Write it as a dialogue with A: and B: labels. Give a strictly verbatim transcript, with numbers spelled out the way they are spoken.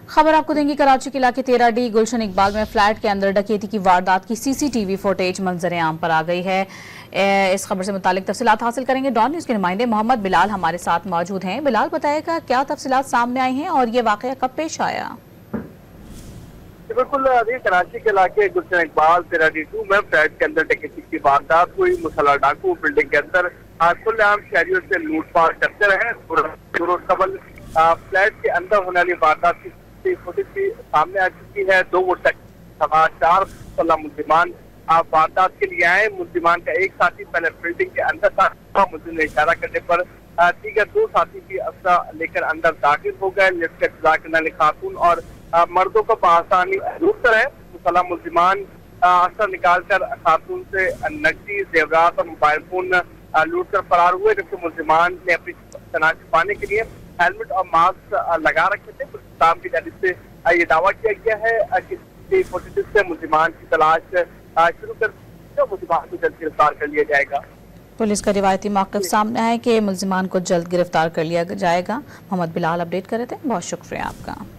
A: खबर आपको देंगे कराची के इलाके तेरह डी गुलशन इकबाल में फ्लैट के अंदर डकैती की वारदात की सीसीटीवी फुटेज मंजर आम पर आ गई है। इस खबर से मुतालिक तफसीलात हासिल करेंगे। डॉन न्यूज के नुमाइंदे मोहम्मद बिलाल हमारे साथ मौजूद हैं। बिलाल, बताएगा क्या तफसीलात सामने आई हैं और ये वाकया कब पेश आया?
B: बिल्कुल, अभी कराची के इलाके गुलशन इकबाल तेरह डी टू में फ्लैट के अंदर डकैती की वारदात हुई। मुसल्लह डाकू बिल्डिंग के अंदर खुलेआम शहरियों से लूटपाट करते रहे। कबल फ्लैट के अंदर होने वाली वारदात की फुटेज भी सामने आ चुकी है। दो मोटरसाइकिल चार मुसल्लह मुल्जिमान वारदात के लिए आए। मुल्जिमान का एक साथी पहले बिल्डिंग के अंदर था। मुल्जिम ने इशारा करने पर दीगर दो साथी भी असला लेकर अंदर दाखिल हो गए। लिफ्ट का इंतजार करने वाली खातून और मर्दों को बआसानी लूट कर है। मुसल्लह मुल्जिमान असला निकाल कर खातून से नकदी, जेवरात और मोबाइल फोन लूट कर फरार हुए, जबकि मुल्जिमान ने अपनी शनाख्त छुपाने के लिए हेलमेट और मास्क लगा रखे थे। पुलिस की जानिब से ये दावा किया गया है कि फुटेज से मुल्जिमान की तलाश शुरू कर मुल्जिमान को जल्द गिरफ्तार कर लिया जाएगा।
A: पुलिस का रिवायती मौक़िफ़ सामने है कि मुल्जिमान को जल्द गिरफ्तार कर लिया जाएगा। मोहम्मद बिलाल अपडेट कर रहे थे, बहुत शुक्रिया आपका।